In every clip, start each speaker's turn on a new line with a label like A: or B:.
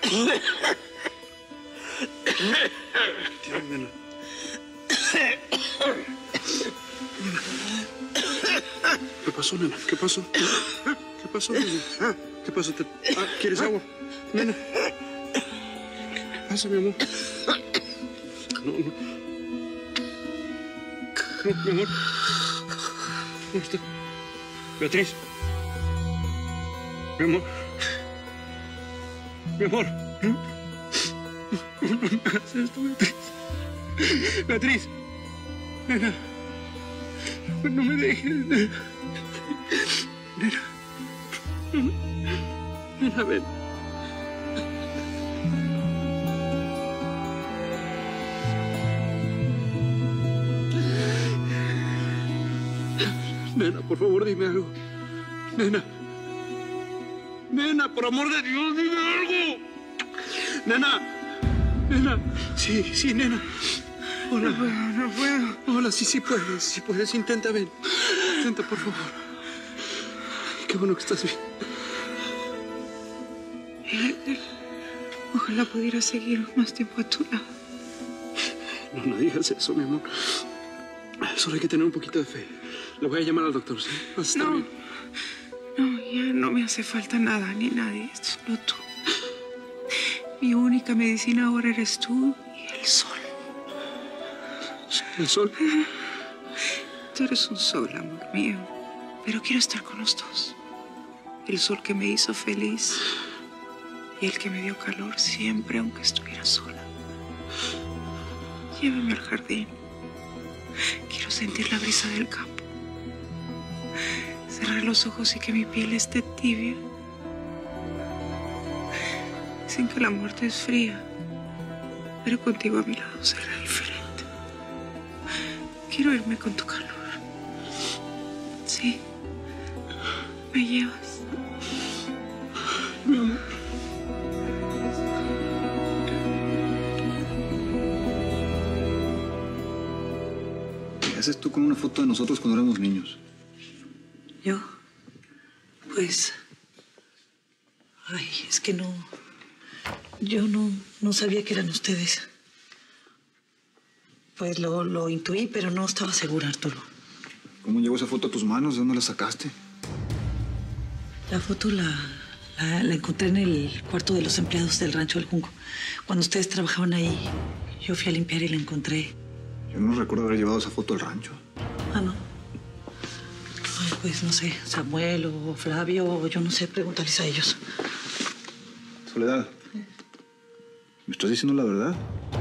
A: Tira, nena. ¿Qué pasó, nena? ¿Qué pasó? ¿Qué pasó, nena? ¿Qué pasó? ¿Quieres agua? Nena. ¿Qué pasa, mi amor? No, no. No, mi amor. ¿Cómo está? Beatriz. Mi amor. Mi amor. No me hagas esto, Beatriz. Beatriz. Nena. No me dejes. Nena. Nena, ven. Nena, por favor, dime algo. Nena. Nena, por amor de Dios, dime algo. Nena. Nena. Sí, nena. Hola.
B: No puedo.
A: Hola, sí puedes. Sí puedes. Intenta, ven. Intenta, por favor. Qué bueno que estás bien.
B: Ojalá pudiera seguir más tiempo a tu lado.
A: No digas eso, mi amor. Solo hay que tener un poquito de fe. Le voy a llamar al doctor, ¿sí? Vas a estar bien.
B: No, ya no me hace falta nada ni nadie. Solo tú. Mi única medicina ahora eres tú y el sol.
A: ¿El sol?
B: Tú eres un sol, amor mío. Pero quiero estar con los dos. El sol que me hizo feliz y el que me dio calor siempre, aunque estuviera sola. Llévame al jardín. Quiero sentir la brisa del campo. Cerrar los ojos y que mi piel esté tibia. Dicen que la muerte es fría, pero contigo a mi lado será diferente. Quiero irme con tu calor. Sí. ¿Me llevas?
A: Mi amor.
C: ¿Qué haces tú con una foto de nosotros cuando éramos niños?
D: ¿Yo? Pues... Ay, es que no... Yo no sabía que eran ustedes. Pues lo intuí, pero no estaba segura, Arturo.
C: ¿Cómo llegó esa foto a tus manos? ¿De dónde la sacaste?
D: La foto la encontré en el cuarto de los empleados del Rancho del Junco. Cuando ustedes trabajaban ahí, yo fui a limpiar y la encontré.
C: Yo no recuerdo haber llevado esa foto al rancho.
D: Ah, ¿no? Ay, pues no sé, Samuel o Flavio, o yo no sé, pregúntales a ellos.
C: Soledad, ¿me estás diciendo la verdad?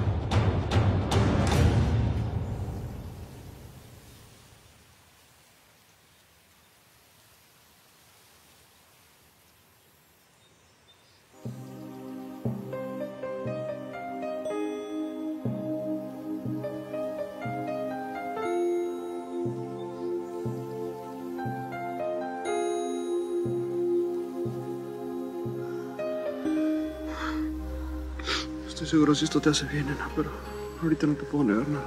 A: Estoy seguro si esto te hace bien, nena, pero ahorita no te puedo negar nada.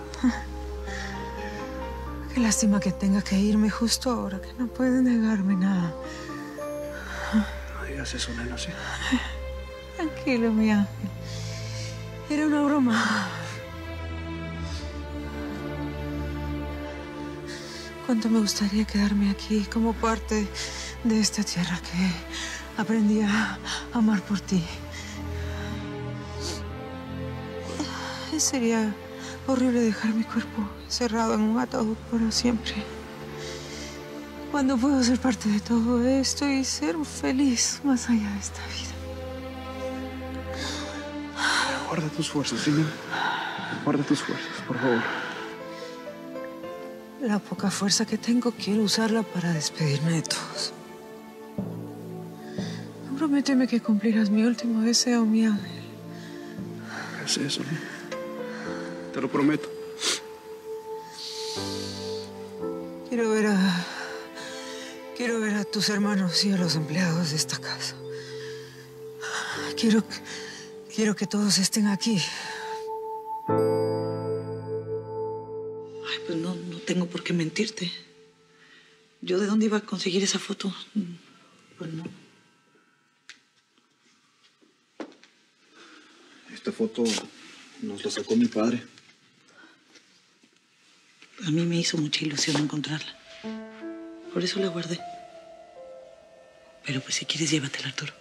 B: Qué lástima que tenga que irme justo ahora, que no puede negarme nada.
A: No digas eso, nena, ¿sí?
B: Tranquilo, mi ángel. Era una broma. Cuánto me gustaría quedarme aquí como parte de esta tierra que aprendí a amar por ti. Sería horrible dejar mi cuerpo encerrado en un ataúd para siempre. Cuando puedo ser parte de todo esto y ser feliz más allá de esta vida.
A: Guarda tus fuerzas, ¿sí, nena? Guarda tus fuerzas, por favor.
B: La poca fuerza que tengo quiero usarla para despedirme de todos. Prométeme que cumplirás mi último deseo, mi ángel.
A: ¿Qué es eso, nena? Te lo prometo.
B: Quiero ver a tus hermanos y a los empleados de esta casa. Quiero que todos estén aquí.
D: Ay, pues no tengo por qué mentirte. ¿Yo de dónde iba a conseguir esa foto? Pues no.
C: Esta foto nos la sacó mi padre.
D: A mí me hizo mucha ilusión encontrarla. Por eso la guardé. Pero pues si quieres, llévatela, Arturo.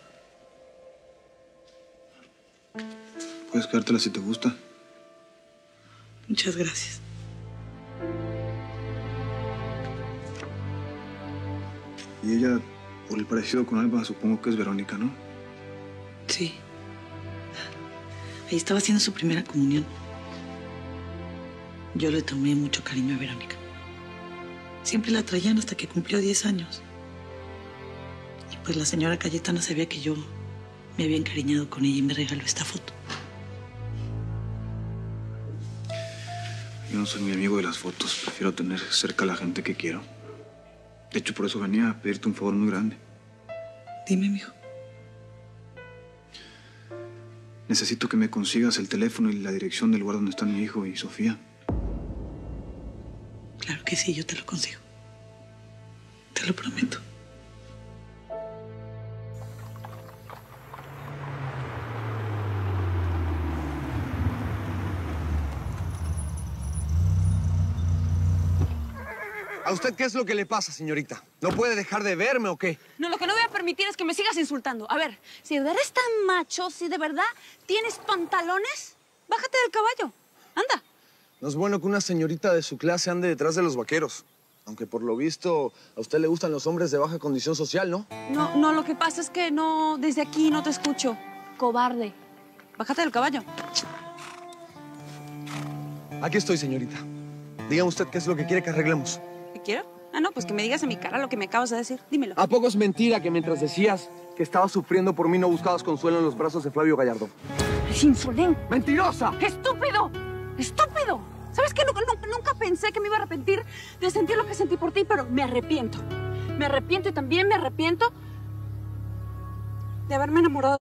C: Puedes quedártela si te gusta.
D: Muchas gracias.
C: Y ella, por el parecido con Alba, supongo que es Verónica, ¿no?
D: Sí. Ahí estaba haciendo su primera comunión. Yo le tomé mucho cariño a Verónica. Siempre la traían hasta que cumplió 10 años. Y pues la señora Cayetana sabía que yo me había encariñado con ella y me regaló esta foto.
C: Yo no soy muy amigo de las fotos. Prefiero tener cerca a la gente que quiero. De hecho, por eso venía a pedirte un favor muy grande.
D: Dime, mijo.
C: Necesito que me consigas el teléfono y la dirección del lugar donde están mi hijo y Sofía.
D: Claro que sí, yo te lo consigo. Te lo prometo.
E: ¿A usted qué es lo que le pasa, señorita? ¿No puede dejar de verme o qué?
F: No, lo que no voy a permitir es que me sigas insultando. A ver, si de verdad eres tan macho, si de verdad tienes pantalones, bájate del caballo. Anda.
E: No es bueno que una señorita de su clase ande detrás de los vaqueros. Aunque por lo visto a usted le gustan los hombres de baja condición social, ¿no?
F: No, lo que pasa es que no, desde aquí no te escucho. Cobarde. Bájate del caballo.
E: Aquí estoy, señorita. Dígame usted qué es lo que quiere que arreglemos.
F: ¿Qué quiero? Ah, no, pues que me digas en mi cara lo que me acabas de decir. Dímelo.
E: ¿A poco es mentira que mientras decías que estabas sufriendo por mí no buscabas consuelo en los brazos de Flavio Gallardo?
F: ¡Es insolente!
E: ¡Mentirosa!
F: ¡Estúpido! ¡Estúpido! ¿Sabes qué? Nunca pensé que me iba a arrepentir de sentir lo que sentí por ti, pero me arrepiento. Me arrepiento y también me arrepiento de haberme enamorado.